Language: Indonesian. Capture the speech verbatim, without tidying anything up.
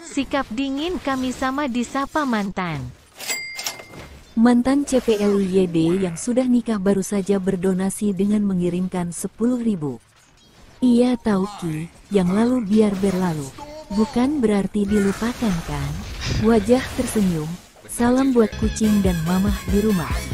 Sikap dingin kami sama disapa mantan. Mantan C P L Y D yang sudah nikah baru saja berdonasi dengan mengirimkan sepuluh ribu. Iya tahu Ki, yang lalu biar berlalu. Bukan berarti dilupakan kan? Wajah tersenyum, salam buat kucing dan mamah di rumah.